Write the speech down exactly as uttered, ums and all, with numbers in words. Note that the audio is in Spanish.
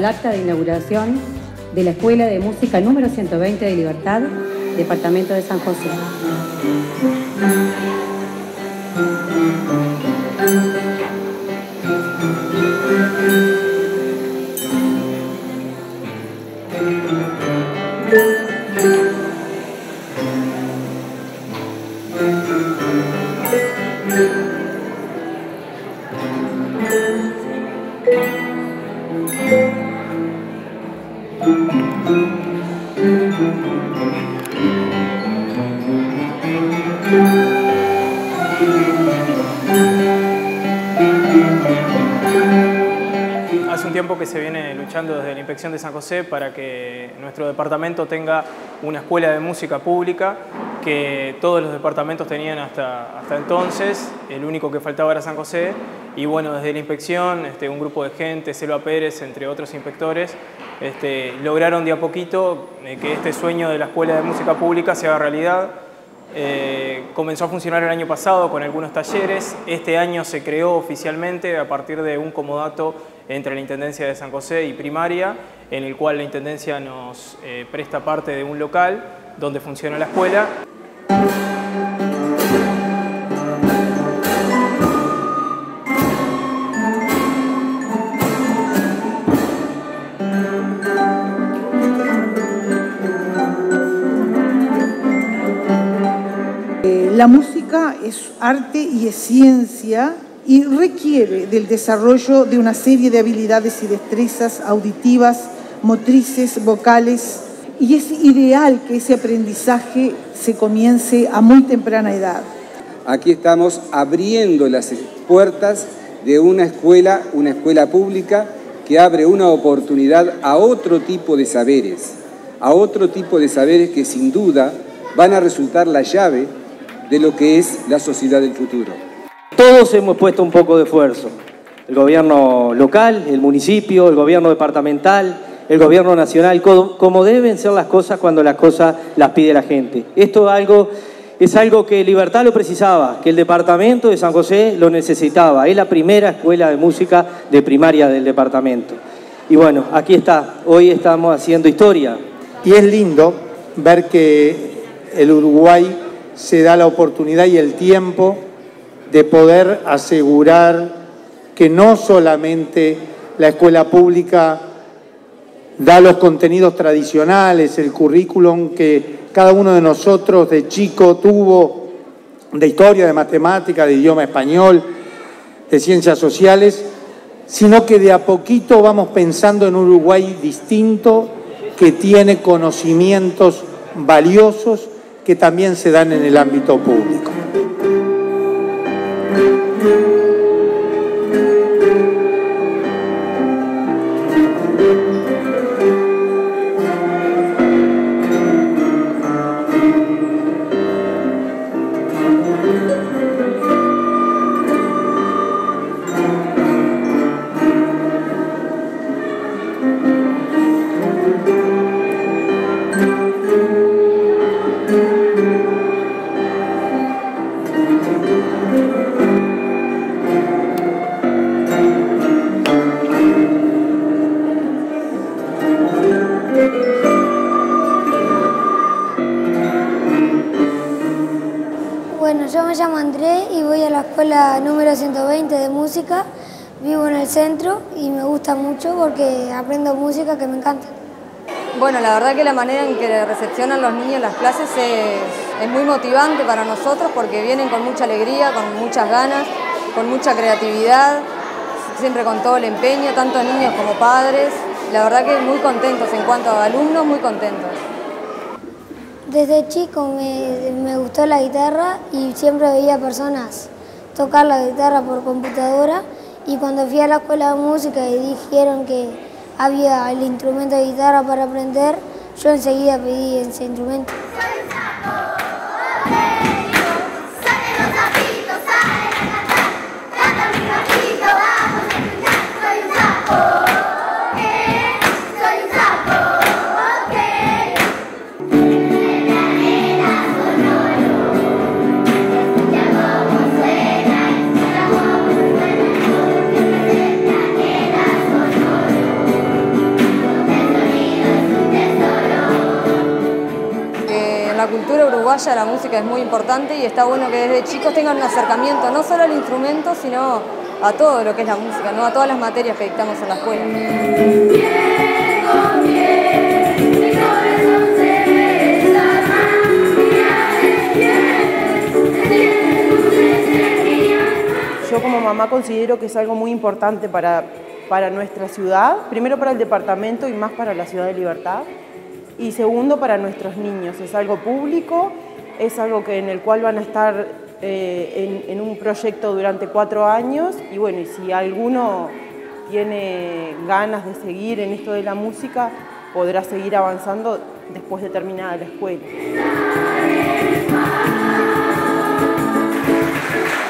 al acta de inauguración de la Escuela de Música número ciento veinte de Libertad, Departamento de San José. Hace un tiempo que se viene luchando desde la Inspección de San José para que nuestro departamento tenga una escuela de música pública que todos los departamentos tenían hasta, hasta entonces. El único que faltaba era San José. Y bueno, desde la inspección, este, un grupo de gente, Selva Pérez, entre otros inspectores, este, lograron de a poquito eh, que este sueño de la escuela de música pública se haga realidad. Eh, comenzó a funcionar el año pasado con algunos talleres. Este año se creó oficialmente a partir de un comodato entre la Intendencia de San José y Primaria, en el cual la Intendencia nos eh, presta parte de un local donde funciona la escuela. La música es arte y es ciencia y requiere del desarrollo de una serie de habilidades y destrezas auditivas, motrices, vocales, y es ideal que ese aprendizaje se comience a muy temprana edad. Aquí estamos abriendo las puertas de una escuela, una escuela pública que abre una oportunidad a otro tipo de saberes, a otro tipo de saberes que sin duda van a resultar la llave de lo que es la sociedad del futuro. Todos hemos puesto un poco de esfuerzo. El gobierno local, el municipio, el gobierno departamental, el gobierno nacional, como deben ser las cosas cuando las cosas las pide la gente. Esto es algo, es algo que Libertad lo precisaba, que el departamento de San José lo necesitaba. Es la primera escuela de música de primaria del departamento. Y bueno, aquí está. Hoy estamos haciendo historia. Y es lindo ver que el Uruguay se da la oportunidad y el tiempo de poder asegurar que no solamente la escuela pública da los contenidos tradicionales, el currículum que cada uno de nosotros de chico tuvo de historia, de matemática, de idioma español, de ciencias sociales, sino que de a poquito vamos pensando en un Uruguay distinto que tiene conocimientos valiosos que también se dan en el ámbito público. Bueno, yo me llamo Andrés y voy a la escuela número ciento veinte de música. Vivo en el centro y me gusta mucho porque aprendo música que me encanta. Bueno, la verdad que la manera en que recepcionan los niños las clases es, es muy motivante para nosotros porque vienen con mucha alegría, con muchas ganas, con mucha creatividad, siempre con todo el empeño, tanto niños como padres. La verdad que muy contentos en cuanto a alumnos, muy contentos. Desde chico me, me gustó la guitarra y siempre veía personas tocar la guitarra por computadora, y cuando fui a la escuela de música y dijeron que había el instrumento de guitarra para aprender, yo enseguida pedí ese instrumento. en la cultura uruguaya la música es muy importante y está bueno que desde chicos tengan un acercamiento no solo al instrumento, sino a todo lo que es la música, ¿no? A todas las materias que dictamos en la escuela. Yo como mamá considero que es algo muy importante para, para nuestra ciudad, primero para el departamento y más para la ciudad de Libertad, y segundo para nuestros niños. Es algo público, es algo que, en el cual van a estar eh, en, en un proyecto durante cuatro años y bueno, y si alguno tiene ganas de seguir en esto de la música, podrá seguir avanzando después de terminada la escuela.